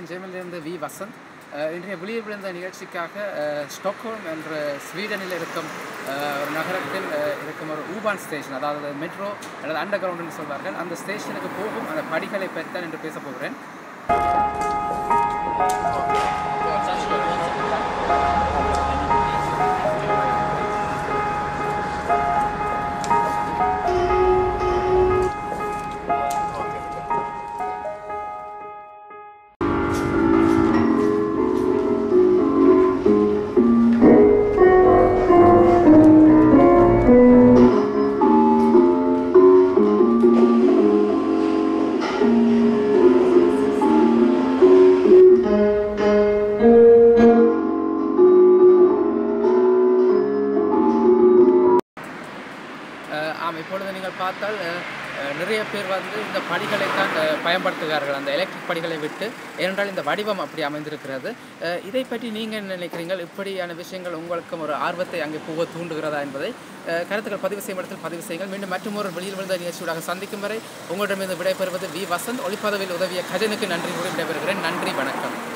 நான் ஜெர்மனிலிருந்து வி வசந்த். இன்றைய வெளியில் விழுந்த நிகழ்ச்சிக்காக ஸ்டாக்ஹோல்ம் என்ற ஸ்வீடனில் இருக்கும் ஒரு நகரத்தில் இருக்கும் ஒரு ஊபான் ஸ்டேஷன், அதாவது மெட்ரோ அல்லது அண்டர் கிரவுண்ட் என்று சொல்வார்கள், அந்த ஸ்டேஷனுக்கு போகும் அந்த படிகளை பற்றி என்று பேச போகிறேன். இப்பொழுது நீங்கள் பார்த்தால் நிறைய பேர் இந்த படிகளைத்தான் பயன்படுத்துகிறார்கள், அந்த எலக்ட்ரிக் படிகளை விட்டு. ஏனென்றால் இந்த வடிவம் அப்படி அமைந்திருக்கிறது. இதை பற்றி நீங்கள் என்ன நினைக்கிறீர்கள்? இப்படியான விஷயங்கள் உங்களுக்கும் ஒரு ஆர்வத்தை அங்கே போக தூண்டுகிறதா என்பதை கருத்துக்கள் பதிவு செய்யும் இடத்தில் பதிவு செய்யுங்கள். மீண்டும் மற்றொரு வெளியில் விழுந்த நிகழ்ச்சியோட சந்திக்கும் வரை உங்களிடமிருந்து விடைபெறுவது வி வசந்த். ஒளிப்பதவியில் உதவிய கஜனுக்கு நன்றி கூறி விடைபெறுகிறேன். நன்றி, வணக்கம்.